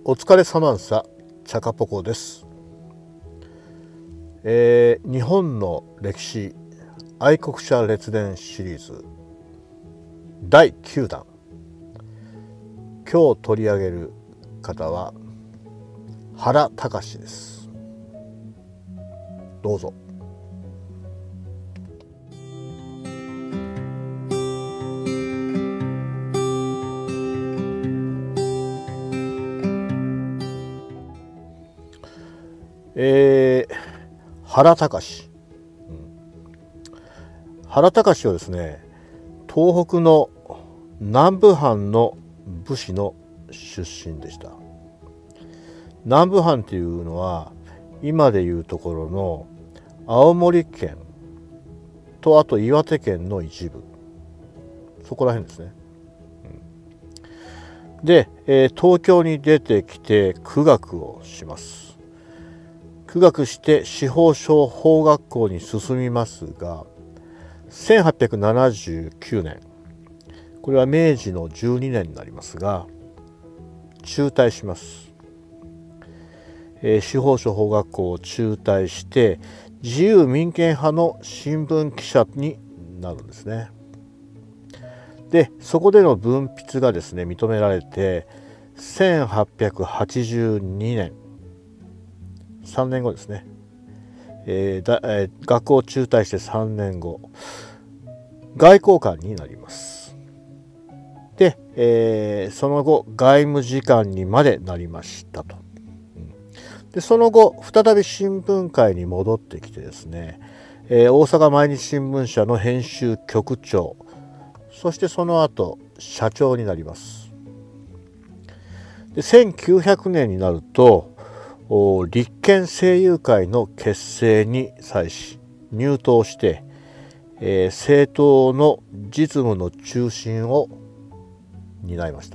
お疲れサマンサチャカポコです。日本の歴史愛国者列伝シリーズ第9弾、今日取り上げる方は原敬です。どうぞ。原敬、原敬はですね、東北の南部藩の武士の出身でした。南部藩というのは今でいうところの青森県とあと岩手県の一部、そこら辺ですね。で、東京に出てきて苦学をします。苦学して司法省法学校に進みますが、1879年、これは明治の12年になりますが、中退します。司法省法学校を中退して自由民権派の新聞記者になるんですね。で、そこでの文筆がですね認められて、1882年3年後ですね、学校を中退して3年後、外交官になります。で、その後外務次官にまでなりましたと。でその後再び新聞界に戻ってきてですね、大阪毎日新聞社の編集局長、そしてその後社長になります。で1900年になると立憲政友会の結成に際し入党して、政党の実務の中心を担いました。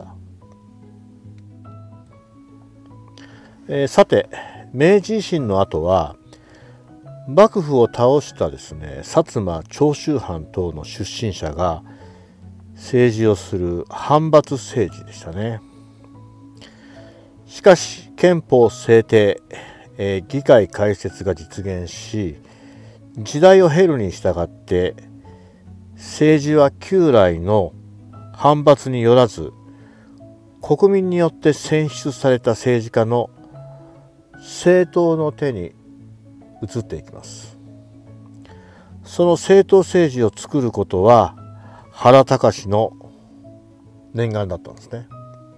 さて、明治維新の後は幕府を倒したですね薩摩長州藩等の出身者が政治をする藩閥政治でしたね。しかし憲法制定、議会開設が実現し、時代を経るに従って政治は旧来の藩閥によらず国民によって選出された政治家の政党の手に移っていきます。その政党政治を作ることは原敬の念願だったんですね。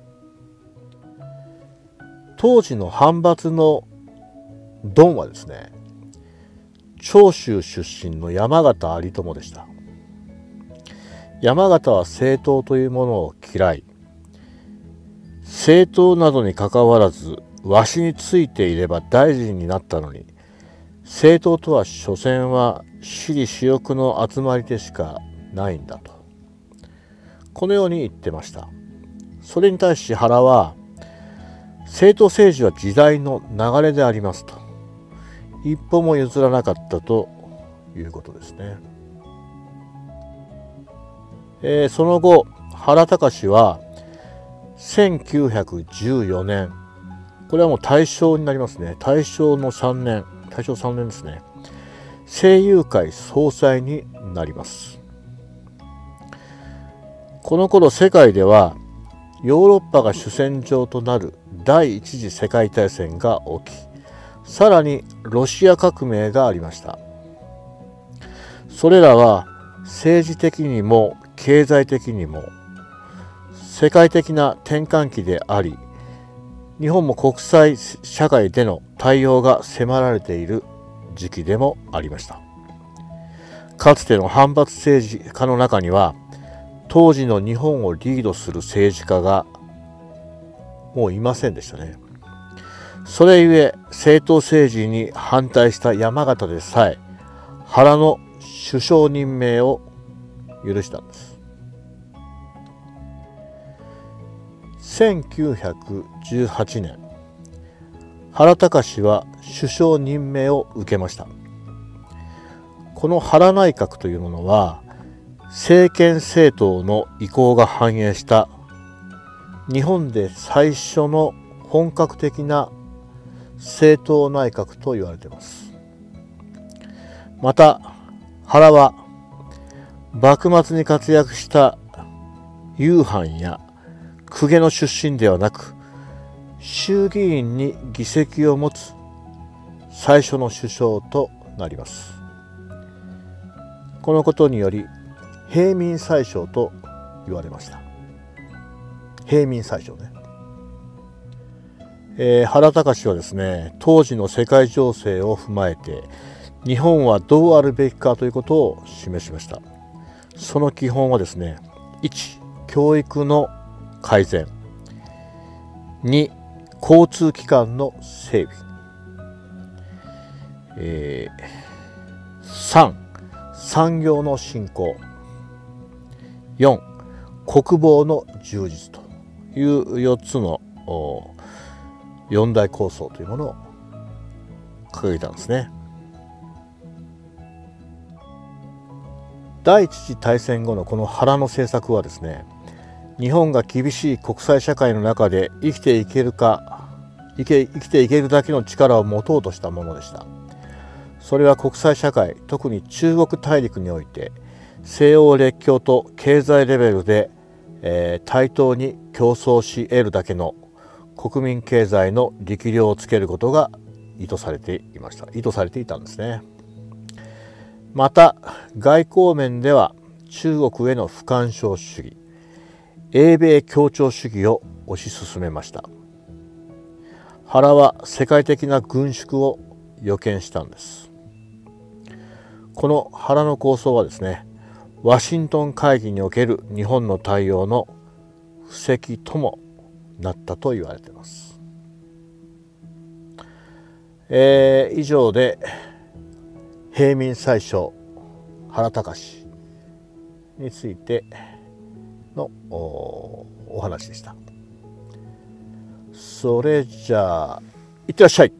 当時の藩閥のドンはですね、長州出身の山県有朋でした。山県は政党というものを嫌い、政党などにかかわらずわしについていれば大臣になったのに、政党とは所詮は私利私欲の集まりでしかないんだと、このように言ってました。それに対し原は、政党政治は時代の流れでありますと、一歩も譲らなかったということですね。その後原敬は1914年、これはもう大正になりますね。大正3年ですね、政友会総裁になります。この頃世界ではヨーロッパが主戦場となる第一次世界大戦が起き、さらにロシア革命がありました。それらは政治的にも経済的にも世界的な転換期であり、日本も国際社会での対応が迫られている時期でもありました。かつての藩閥政治家の中には、当時の日本をリードする政治家がもういませんでしたね。それゆえ政党政治に反対した山形でさえ原の首相任命を許したんです。1918年、原敬は首相任命を受けました。この原内閣というものは政権政党の意向が反映した日本で最初の本格的な政党内閣と言われています。また原は幕末に活躍した雄藩や公家の出身ではなく、衆議院に議席を持つ最初の首相となります。このことにより平民宰相と言われました。平民宰相ね。原敬はですね、当時の世界情勢を踏まえて日本はどうあるべきかということを示しました。その基本はですね、1、教育の改善、2、交通機関の整備、3、産業の振興、4、国防の充実という4つの4大構想というものを掲げたんですね。第一次大戦後のこの原の政策はですね、日本が厳しい国際社会の中で生きていけるだけの力を持とうとしたものでした。それは国際社会、特に中国大陸において西欧列強と経済レベルで、対等に競争し得るだけの国民経済の力量をつけることが意図されていたんですね。また外交面では中国への不干渉主義、英米協調主義を推し進めました。原は世界的な軍縮を予見したんです。この原の構想はですね、ワシントン会議における日本の対応の布石ともなったと言われています。以上で平民宰相原敬についてのお話でした。それじゃあいってらっしゃい。